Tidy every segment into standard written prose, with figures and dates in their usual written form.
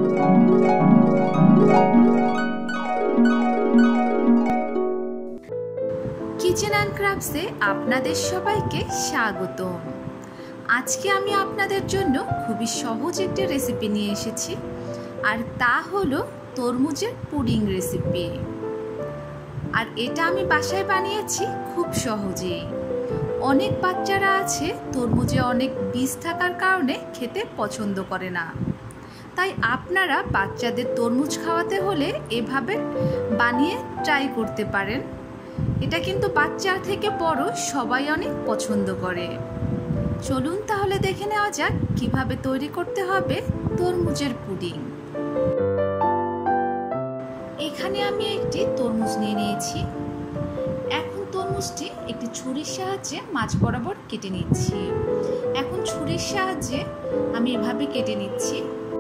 Kitchen and ক্রাফটসে আপনাদের সবাইকে স্বাগতম। আজকে আমি আপনাদের জন্য খুবই সহজ একটা রেসিপি নিয়ে এসেছি, আর তা হলো তরমুজের পুডিং রেসিপি। আর এটা আমি বাসায় বানিয়েছি খুব সহজেই। অনেক বাচ্চারা আছে তরমুজে অনেক বীজ থাকার কারণে খেতে পছন্দ করে না, তাই আপনারা বাচ্চাদের তরমুজ খাওয়াতে হলে এভাবে বানিয়ে ট্রাই করতে পারেন। এটা কিন্তু বাচ্চা থেকে বড় সবাই অনেক পছন্দ করে। চলুন তাহলে দেখে নেওয়া যাক কিভাবে তৈরি করতে হবে তরমুজের পুডিং। এখানে আমি একটি তরমুজ নিয়ে নিয়েছি। এখন তরমুজটি একটি ছুরির সাহায্যে মাঝ বরাবর কেটে নিচ্ছি। এখন ছুরির সাহায্যে আমি এভাবে কেটে নিচ্ছি।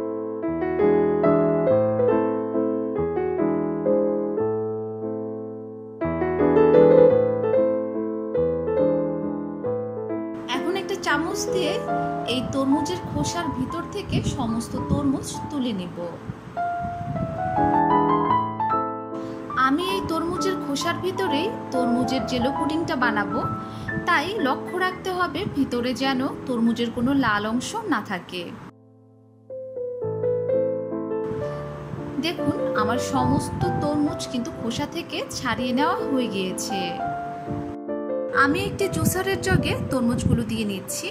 চামচ দিয়ে এই তরমুজের খোসার ভিতর থেকে সমস্ত তরমুজ তুলে নিব। আমি এই তরমুজের খোসার ভিতরেই তরমুজের জেলো পুডিংটা বানাবো, তাই লক্ষ্য রাখতে হবে ভিতরে যেন তরমুজের কোনো লাল অংশ না থাকে। দেখুন আমার সমস্ত তরমুজ কিন্তু খোসা থেকে ছাড়িয়ে নেওয়া হয়ে গিয়েছে। আমি একটি জুসারের জগে তরমুজগুলো দিয়ে নিচ্ছি।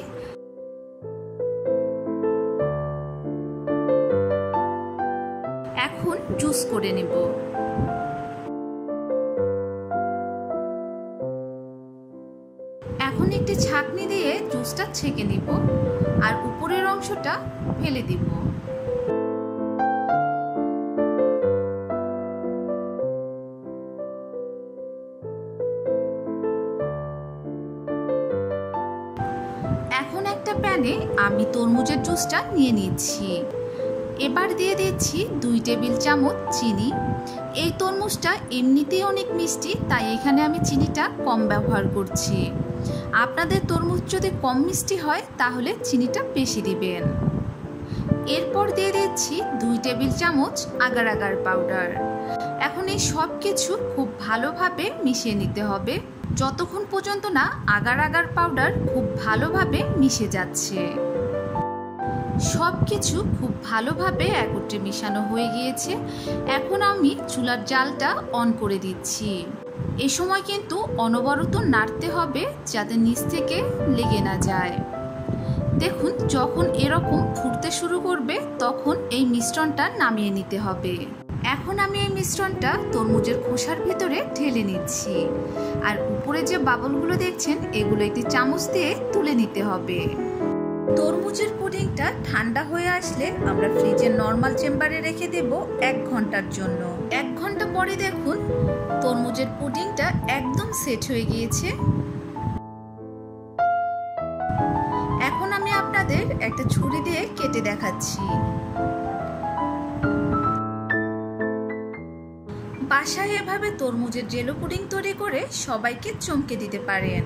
এখন জুস করে নেব। এখন একটি ছাঁকনি দিয়ে জুসটা ছেঁকে নিব আর উপরের অংশটা ফেলে দিব। এখন একটা প্যানে আমি তরমুজের জুসটা নিয়ে নিচ্ছি। এবার দিয়ে দিচ্ছি 2 টেবিল চামচ চিনি। এই তরমুজটা এমনিতেই অনেক মিষ্টি, তাই এখানে আমি চিনিটা কম ব্যবহার করছি। আপনাদের তরমুজ যদি কম মিষ্টি হয় তাহলে চিনিটা বেশি দিবেন। এরপর দিয়ে দিচ্ছি 2 টেবিল চামচ আগার আগার পাউডার। এখন এই সব কিছু খুব ভালোভাবে মিশিয়ে নিতে হবে, যতক্ষণ পর্যন্ত না আগার আগার পাউডার খুব ভালোভাবে মিশে যাচ্ছে। সব কিছু খুব ভালোভাবে একত্রে মিশানো হয়ে গিয়েছে। এখন আমি চুলার জালটা অন করে দিচ্ছি। এ সময় কিন্তু অনবরত নাড়তে হবে যাতে নিচ থেকে লেগে না যায়। দেখুন যখন এরকম ফুটতে শুরু করবে তখন এই মিশ্রণটা নামিয়ে নিতে হবে। এখন আমি এই মিশ্রণটা তরমুজের খোসার ভিতরে ঢেলে নিচ্ছি, আর উপরে যে বাবলগুলো দেখছেন এগুলো একটি চামচ দিয়ে তুলে নিতে হবে। তরমুজের পুডিংটা ঠান্ডা হয়ে আসলে আমরা ফ্রিজের নর্মাল চেম্বারে রেখে দেব 1 ঘন্টার জন্য। 1 ঘন্টা পরে দেখুন তরমুজের পুডিংটা একদম সেট হয়ে গিয়েছে। এখন আমি আপনাদের একটা ছুরি দিয়ে কেটে দেখাচ্ছি। বাসায় এভাবে তরমুজের জেলো পুডিং তৈরি করে সবাইকে চমকে দিতে পারেন।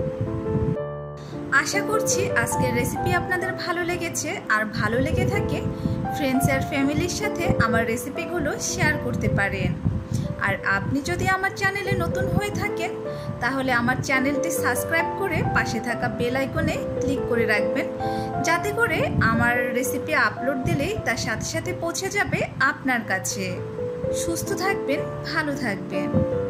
আশা করছি আজকের রেসিপি আপনাদের ভালো লেগেছে, আর ভালো লেগে থাকে ফ্রেন্ডস আর ফ্যামিলির সাথে আমার রেসিপিগুলো শেয়ার করতে পারেন। আর আপনি যদি আমার চ্যানেলে নতুন হয়ে থাকেন তাহলে আমার চ্যানেলটি সাবস্ক্রাইব করে পাশে থাকা বেল আইকনে ক্লিক করে রাখবেন, যাতে করে আমার রেসিপি আপলোড দিলেই তার সাথে সাথে পৌঁছে যাবে আপনার কাছে। সুস্থ থাকবেন, ভালো থাকবেন।